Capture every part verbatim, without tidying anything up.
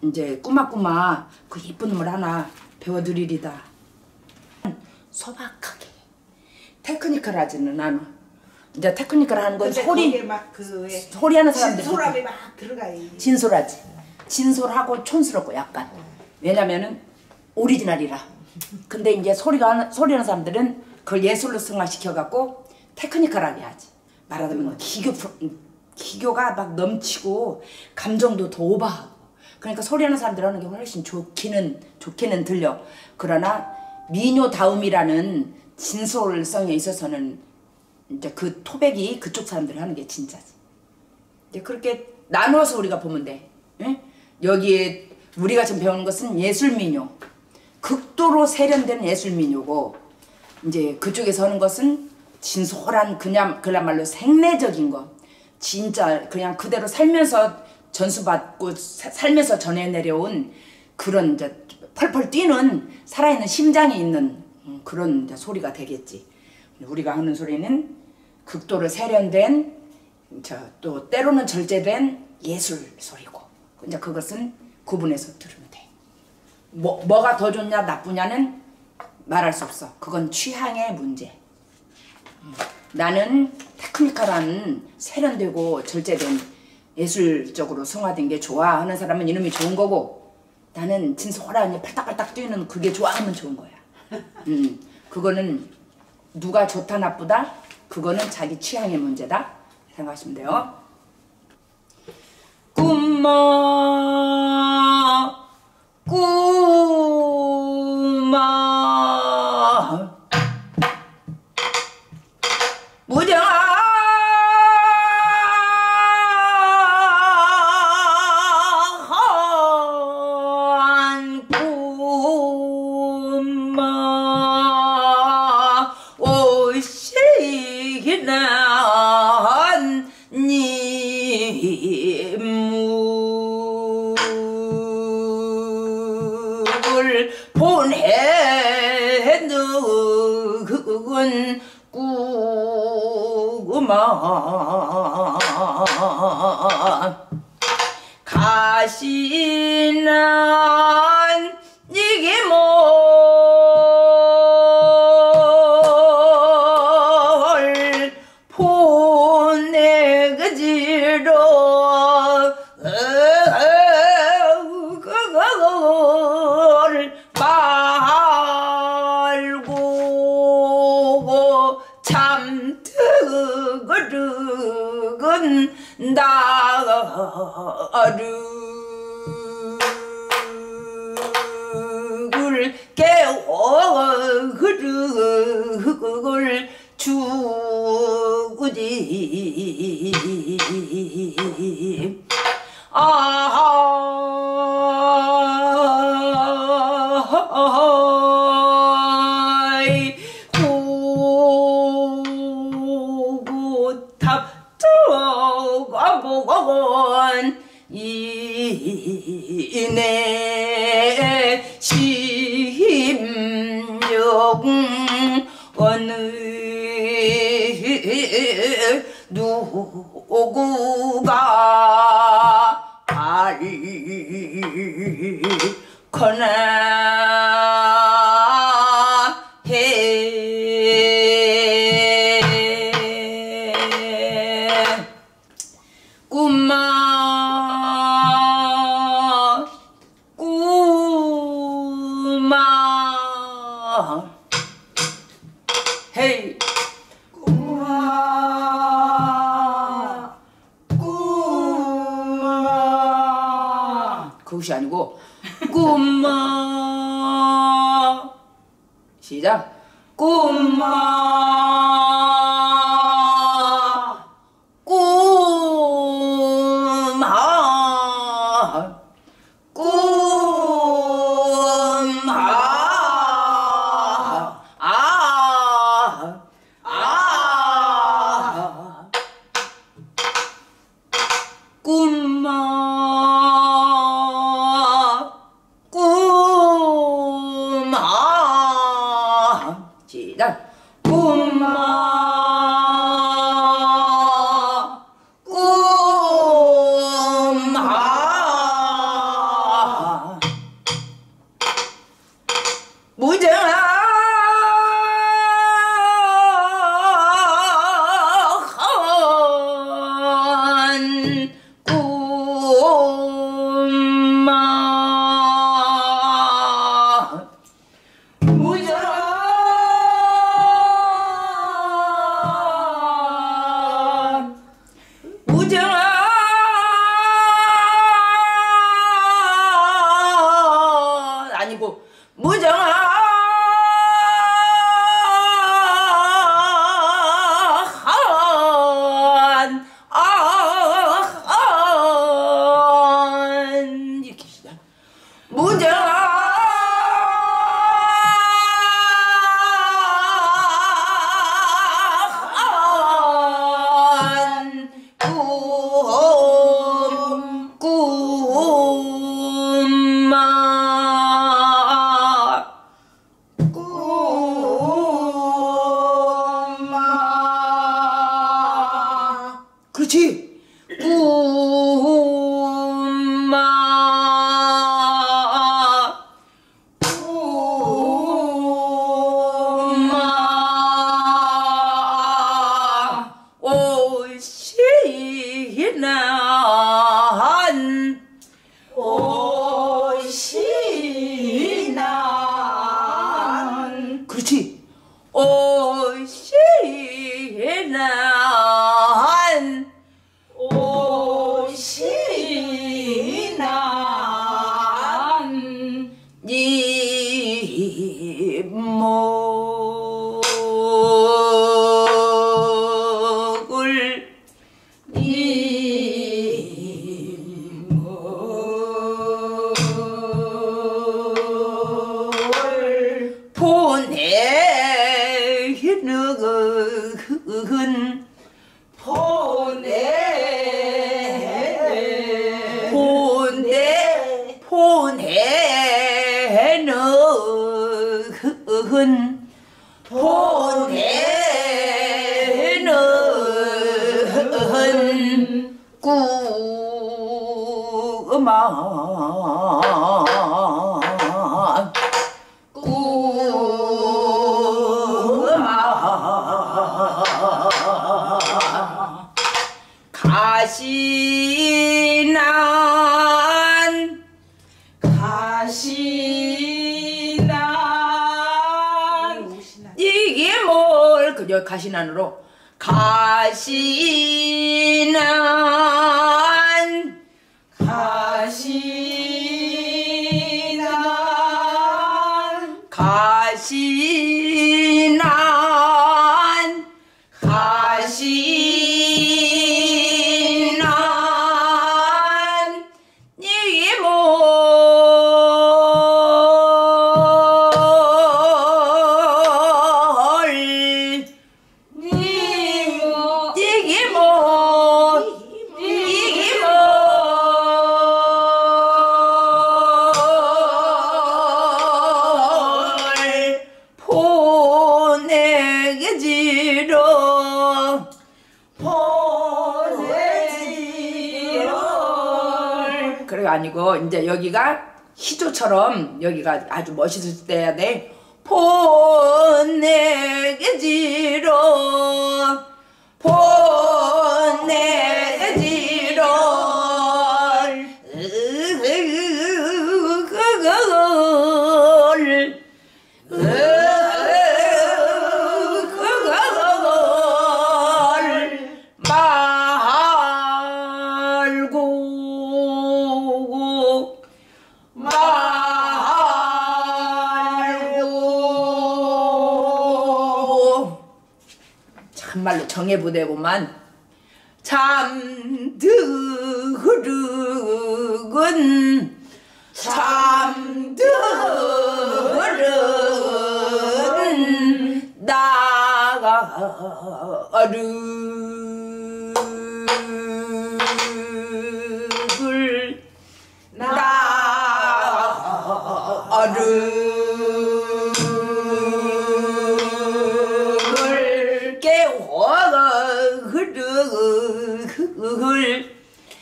이제 꾸마꾸마 그 이쁜 놈을 하나 배워드리리다. 소박하게 테크니컬하지는 않아. 이제 테크니컬 하는 건 소리 막그 소리 하는 사람들 진솔함이 막 들어가요. 진솔하지. 진솔하고 촌스럽고 약간. 왜냐면은 오리지널이라. 근데 이제 소리가 하는, 소리 하는 사람들은 그걸 예술로 승화시켜 갖고 테크니컬하게 하지. 말하자면 기교 기교가 막 넘치고 감정도 더 오버하고. 그러니까 소리 하는 사람들 하는 게 훨씬 좋기는 좋기는 들려. 그러나 미녀다움이라는 진솔성에 있어서는 이제 그 토백이 그쪽 사람들이 하는 게 진짜지. 이제 그렇게 나눠서 우리가 보면 돼. 응? 여기에 우리가 지금 배우는 것은 예술민요. 극도로 세련된 예술민요고, 이제 그쪽에서 하는 것은 진솔한 그냥 그야말로 생내적인 거. 진짜 그냥 그대로 살면서 전수받고 사, 살면서 전해 내려온 그런 이제 펄펄 뛰는 살아있는 심장이 있는 그런 이제 소리가 되겠지. 우리가 하는 소리는 극도로 세련된 저 또 때로는 절제된 예술 소리고, 이제 그것은 구분해서 들으면 돼. 뭐 뭐가 더 좋냐 나쁘냐는 말할 수 없어. 그건 취향의 문제. 나는 테크니컬한 세련되고 절제된 예술적으로 승화된 게 좋아 하는 사람은 이놈이 좋은 거고, 나는 진솔하니 팔딱팔딱 뛰는 그게 좋아하면 좋은 거야. 음, 그거는 누가 좋다 나쁘다 그거는 자기 취향의 문제다 생각하시면 돼요. 꿈마 꿈마 무정한 꿈마 오시기는 님을 보내 누군 꾸마 가시는 이게 뭘 보내그지로 그걸 말고 참 뜨거르건 나를 깨워 그걸 주구지. 아하이 고고탑저가보건 이내 심령 어느 누구가 알거나 해. 꿈마 꿈마 헤이 꿈마 꿈마 그것이 아니고 꿈마 시작. 꿈마 꿈마 꿈마 아 아 꿈마 꿈마 시작. 꿈마 오시난 그렇지 오시난 오시난 이목을 이목을 보내는 보내 보내 보내는 보내는 꾸마 꾸마 가시난 가시난 이게 뭘 그저 가시난으로 가시난 가시난 가시난 가시난 이게 뭘 이게 뭐 이게 뭘 보내지로 보내지로 그래 아니고 이제 여기가 희조처럼 여기가 아주 멋있을 때 해야 돼. 보내지로 보내지로 그걸 그걸 말고 말고 참말로 정해보되고만 잠들은 잠들은 나가를 나를 깨워그를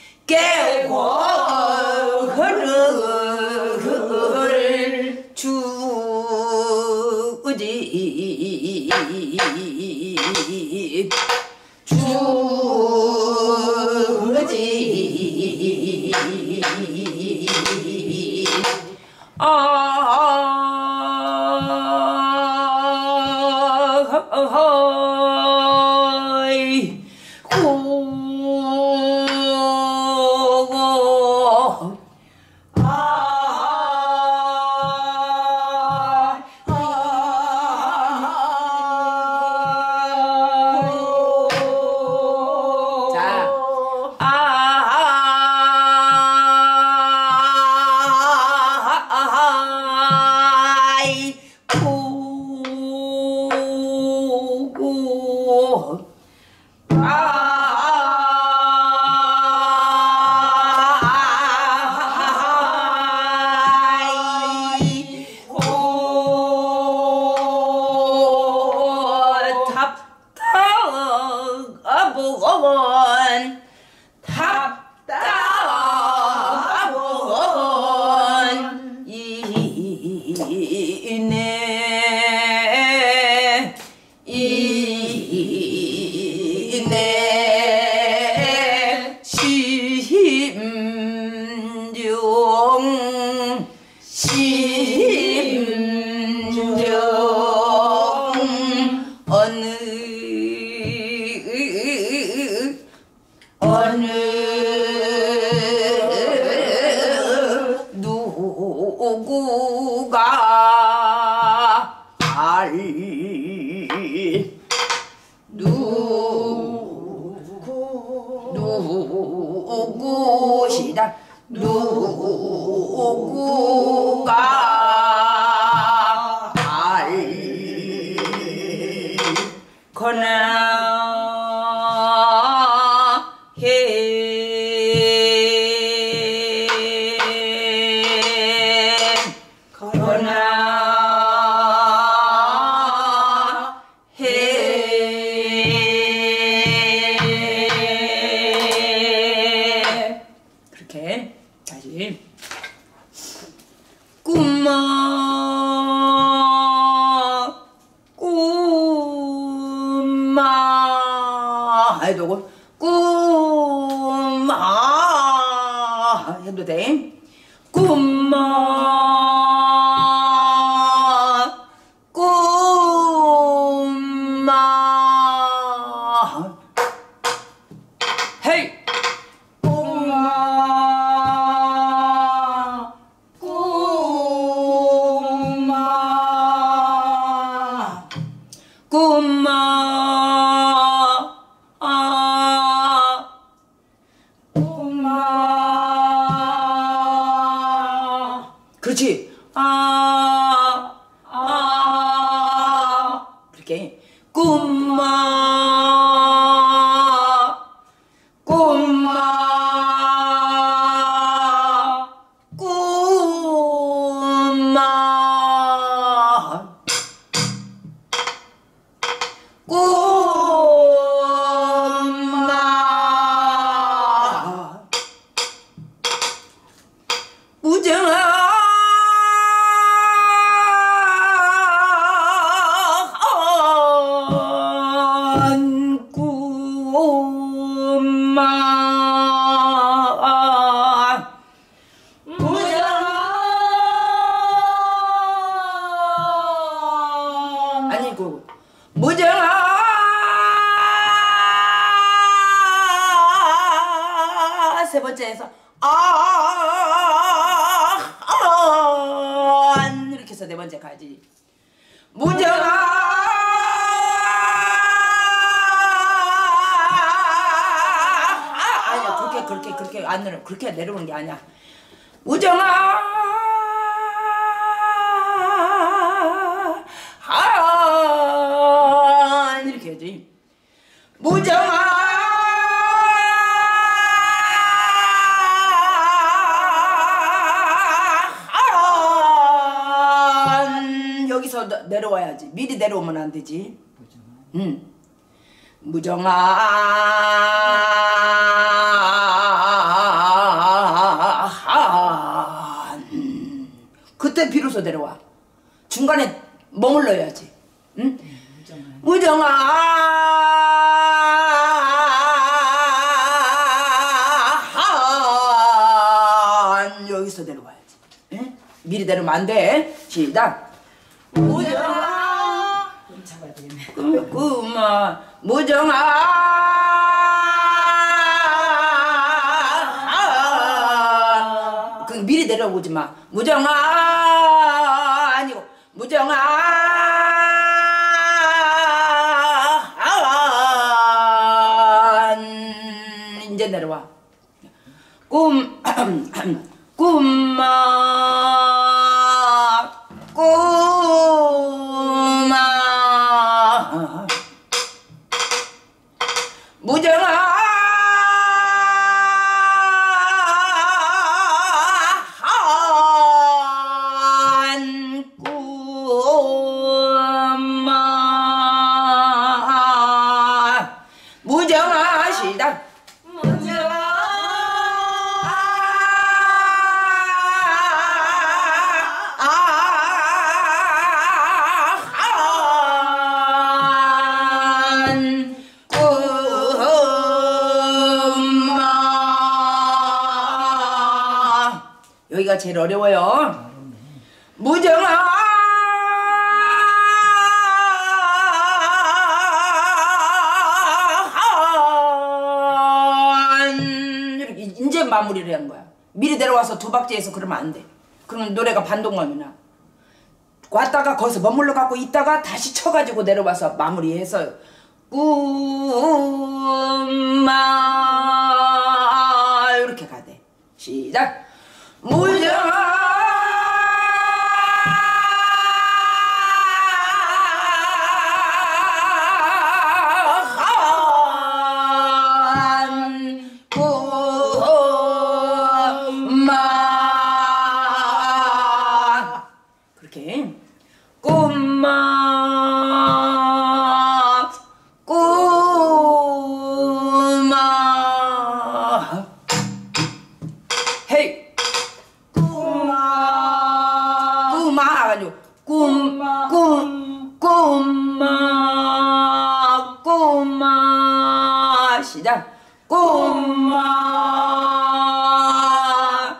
깨워그를 주지 주지 아하이 고고 자, 시작. 누구가 알거나 해 거나 해 그렇게 다시 꿈마 꿈마 해도 꿈마 해도 돼. 꿈마 꿈마 헤이 꿈마 꿈마 꿈마 아 꿈마 그렇지. 아, 아, 그렇게. 꿈마, 꿈마, 꿈마, 꿈마, 무정아. 아니고 무정아 세 번째에서 아, 아, 아 이렇게 해서 네 번째 가지. 무정아 아니야 그렇게 그렇게 그렇게 안 내려 그렇게 내려오는 게 아니야. 무정아 아 이렇게 해야지. 무정아 아 여기서 내려와야지. 미리 내려오면 안 되지. 응. 무정아 그때 비로소 내려와. 중간에 머물러야지. 응? 무정아 여기서 내려와야지. 응? 미리 내려오면 안 돼. 시작. 무정아 좀 잡아야 되겠네. 꿈마 무정아 그 미리 내려오지 마. 무정아 아니고 무정아 이제 내려와. 꿈 꿈마 꿈마 무정아 꿈마 무정아 시작. 여기가 제일 어려워요. 무정아 이렇게 이제 마무리를 하는 거야. 미리 내려와서 두 박자에서 그러면 안 돼. 그러면 노래가 반동감이 나. 왔다가 거기서 머물러 갖고 있다가 다시 쳐가지고 내려와서 마무리해서 꿈마 이렇게 가야 돼. 시작. 무정한 꿈마 그렇게 꿈마 꿈마 헤이 꿈마 꿈마 아주 꿈꿈 꿈마 꿈마 시작. 꿈마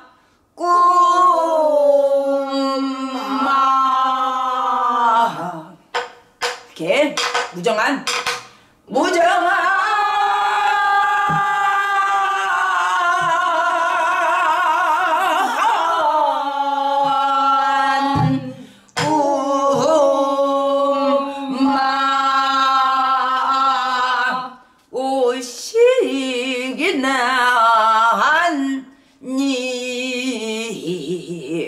꿈마 이렇게 무정한 무정한 꿈마 오시기 난 니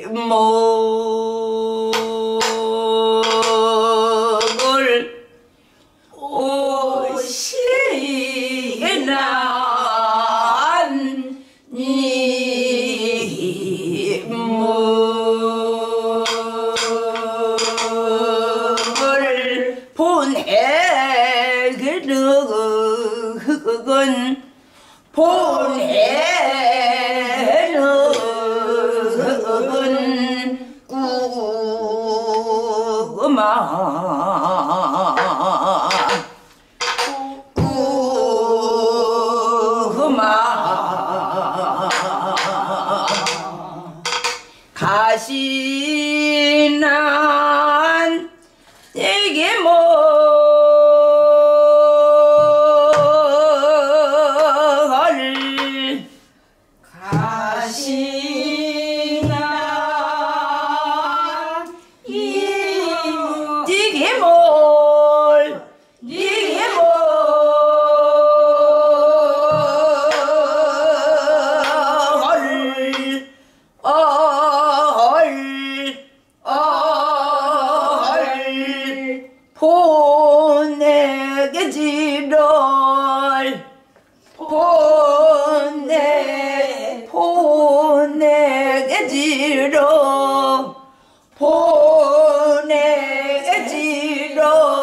목을 오시기 난 니 목을 보내그는 보내는 꾸마 꾸마 가시난 되게 뭐 보내게지를 보내 보내게지를 보내게지를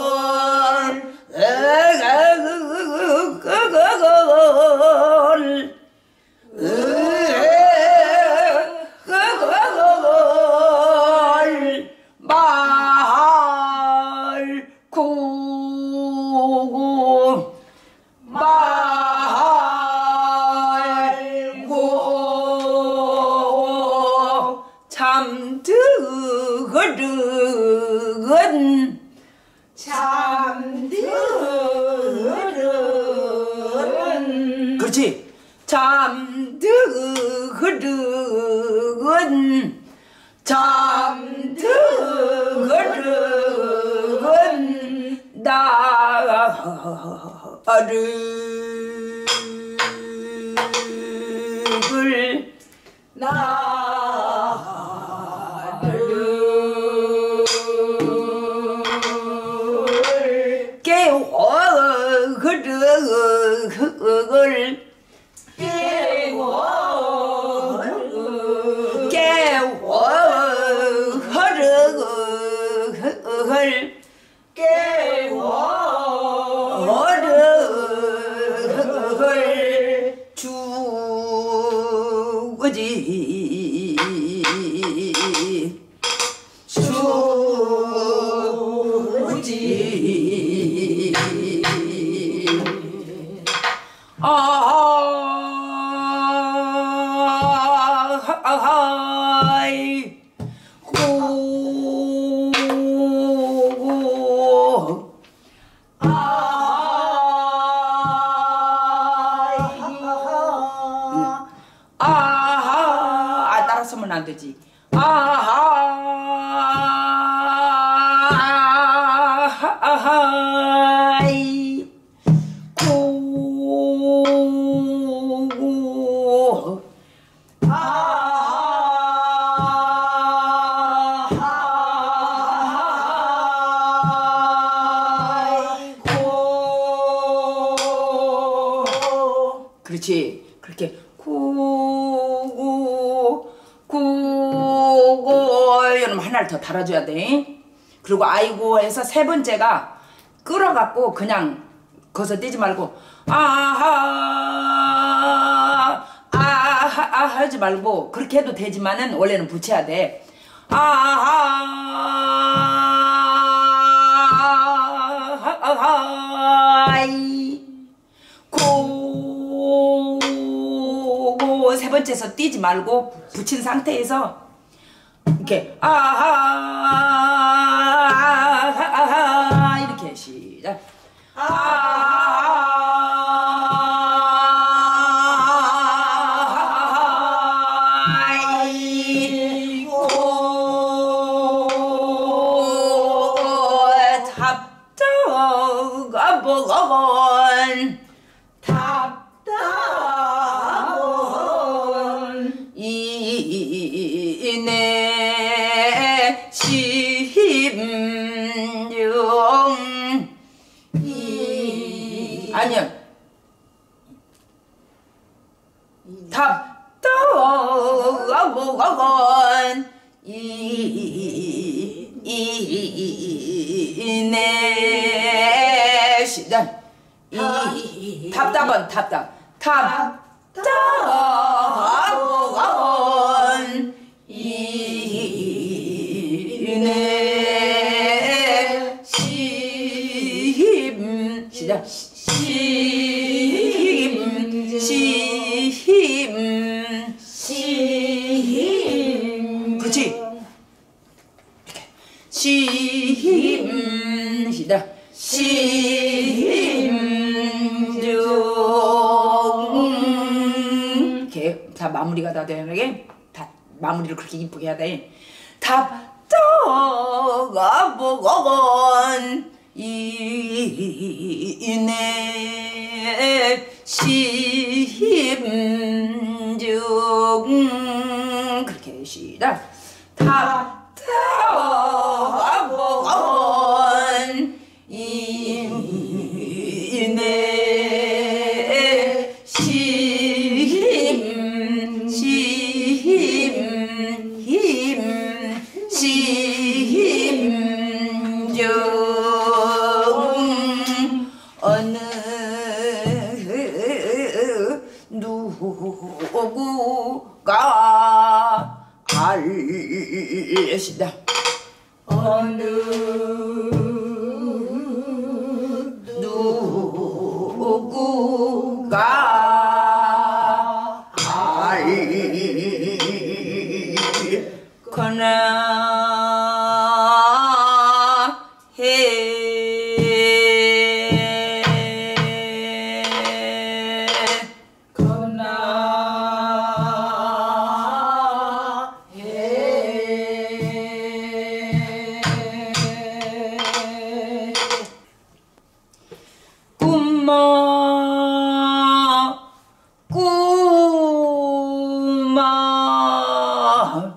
말고 말고 잠드거든 잠드거든 그렇지 잠드거든 잠드거든 나를 나를 깨워그를 깨워 깨워그를 깨워그를 주지 주지 아하이 고고 아하 아 따라서면 안 되지 아하이 고고 아 그렇지. 그렇게 구구 구구 이러면 하나를 더 달아줘야 돼. 그리고 아이고 해서 세 번째가 끌어갖고 그냥 거기서 떼지 말고 아하 아하 아 하지 말고 그렇게 해도 되지만은 원래는 붙여야 돼. 아하 고고 세 번째에서 띄지 말고 붙인 상태에서 이렇게 아하 이렇게 시작. 답답하건 답답하건 이내 심령 아니야 답답하건 이내 시작. 이 답답은 답답 답답하건 이내 심 시작. 심 심 심 그렇지. 이렇게 심 시작. 심중 이렇게 다 마무리가 다 되게 다 마무리를 그렇게 이쁘게 해야 돼. 답답가 보건 이내 심중 그렇게 시작. 답답가 보건 이내 심, 심, 힘, 심정 어느 누구가 알시다. 어느 누구가 알거나 해 거나 해 꿈마 꿈마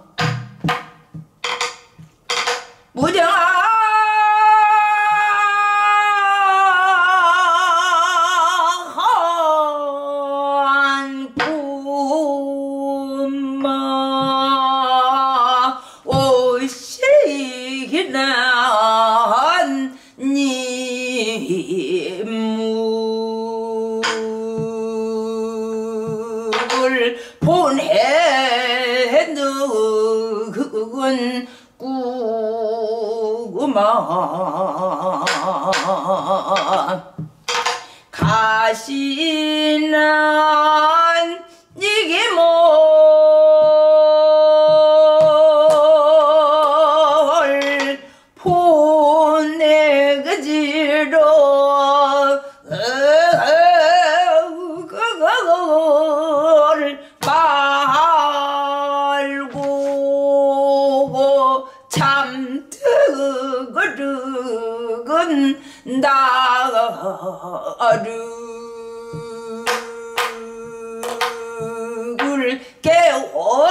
무량한 꿈마 오시기란 님을 보내 누군 꾸구만 가시난 이게 뭘 보내그지로 그걸 말고 참뜨거르건 나를 깨워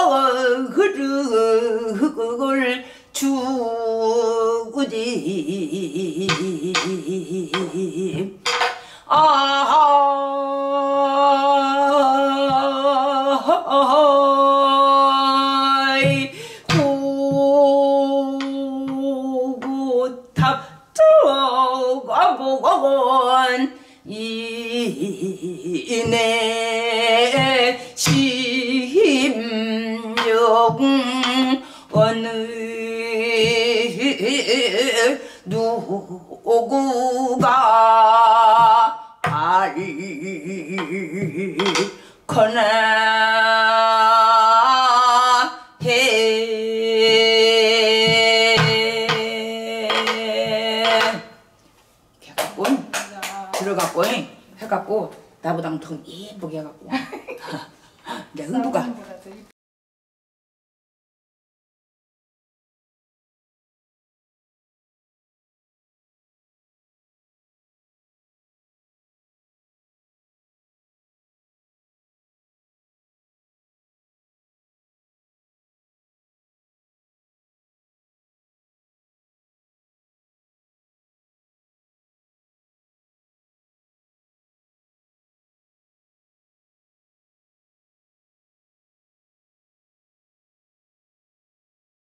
어느 누구가 알거나 해 해갖고 들어갖고 해갖고 나보다 더 예쁘게 해갖고 이제 흥부가